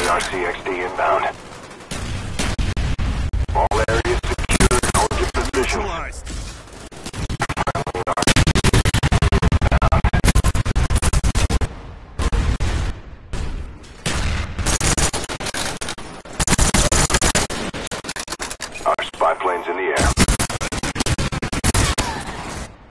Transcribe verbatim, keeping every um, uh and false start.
R C X D inbound. All areas secured. Hold your position. Friendly R C X D inbound. Our spy plane's in the air.